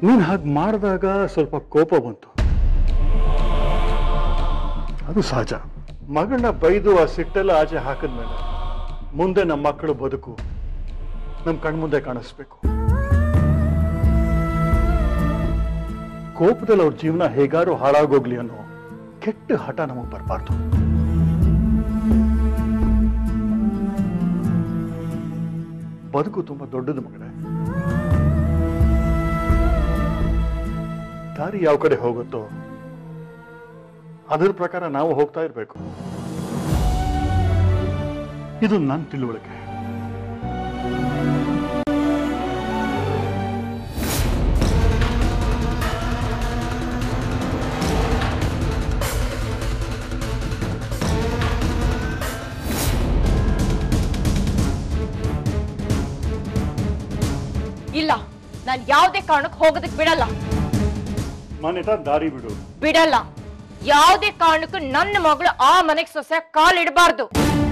ನೀನು ಹಾಗೆ ಮಾಡಿದಾಗ ಸ್ವಲ್ಪ ಕೋಪ ಬಂತು, ಅದು ಸಹಜ. ಮಗಳನ್ನ ಬೈದು ಆ ಸಿಟ್ಟೆಲ್ಲ ಆಚೆ ಹಾಕಿದ್ಮೇಲೆ ಮುಂದೆ ನಮ್ಮ ಮಕ್ಕಳು ಬದುಕು ನಮ್ಮ ಕಣ್ಮುಂದೆ ಕಾಣಿಸ್ಬೇಕು. ಕೋಪದಲ್ಲಿ ಅವ್ರ ಜೀವನ ಹೇಗಾರು ಹಾಳಾಗೋಗ್ಲಿ ಅನ್ನೋ ಕೆಟ್ಟ ಹಠ ನಮಗೆ ಬರಬಾರ್ದು. ಬದುಕು ತುಂಬಾ ದೊಡ್ಡದು ಮಗಳೇ. ದಾರಿ ಯಾವ ಕಡೆ ಹೋಗುತ್ತೋ ಅದರ ಪ್ರಕಾರ ನಾವು ಹೋಗ್ತಾ ಇರಬೇಕು. ಇದು ನನ್ನ ತಿಳುವಳಿಕೆ. ಇಲ್ಲ, ನಾನು ಯಾವುದೇ ಕಾರಣಕ್ಕೆ ಹೋಗೋದಕ್ಕೆ ಬಿಡಲ್ಲ. ಮಾನ್ಯತಾ, ದಾರಿ ಬಿಡು. ಬಿಡಲ್ಲ. ಯಾವುದೇ ಕಾರಣಕ್ಕೂ ನನ್ನ ಮಗಳು ಆ ಮನೆಗೆ ಸೊಸೆ ಕಾಲಿಡಬಾರ್ದು.